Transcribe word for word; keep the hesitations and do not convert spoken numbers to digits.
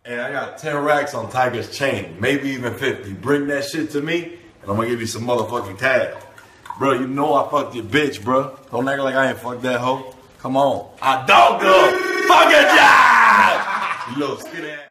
And I got ten racks on Tyga's chain, maybe even fifty. Bring that shit to me, and I'm gonna give you some motherfucking cash. Bro, you know I fucked your bitch, bro. Don't act like I ain't fucked that hoe. Come on. I dogged her. Fuck it, yeah! You little skinny ass.